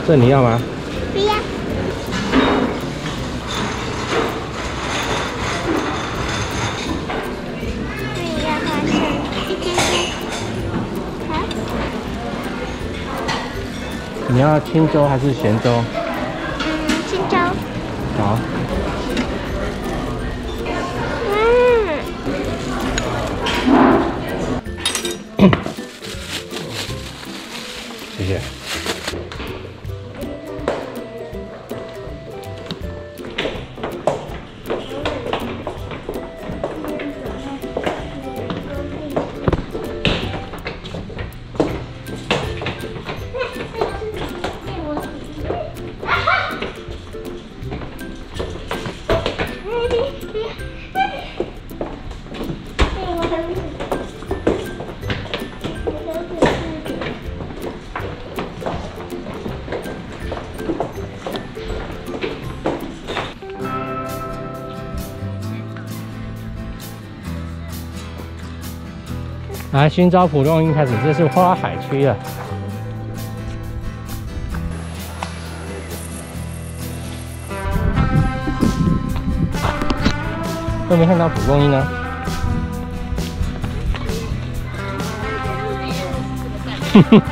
这你要吗？ 不要。这要花生，一点点。好。 你要清粥还是咸粥？ 清粥。 好。谢谢。来，新招浦东营开始，这是花海区了。都没看到蒲公英呢。哼哼。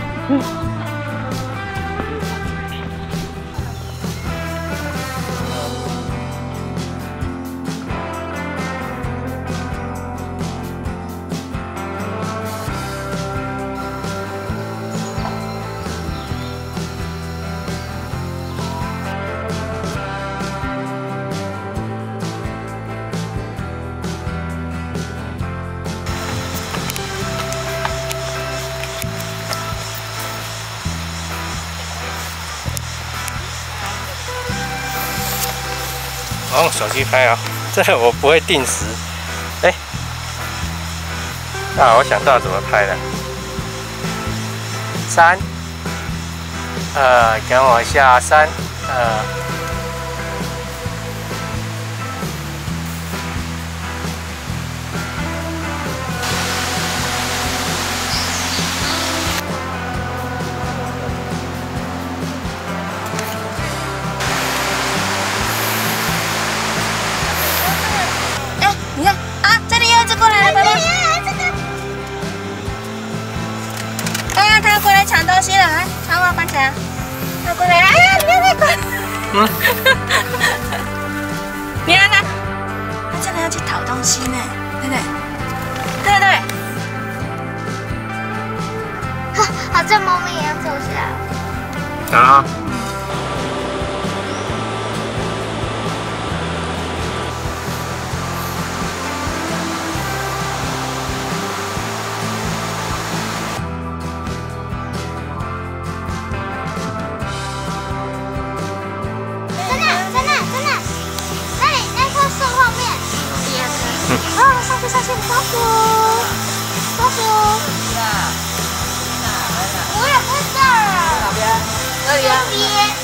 用手机拍啊，这个我不会定时。哎，我想到怎么拍了。3、2，等我一下，3、2。 你看啊，这里有一只过来了，爸爸。他要过来抢东西了，来，窗户关起来。他过来了，哎呀，不要再关。你看他，他真的要去讨东西呢，对不对？对不对？好像猫咪一样坐下来。 啊。 上去，老鼠，老鼠。我也不知道。哪边？这里啊。这边。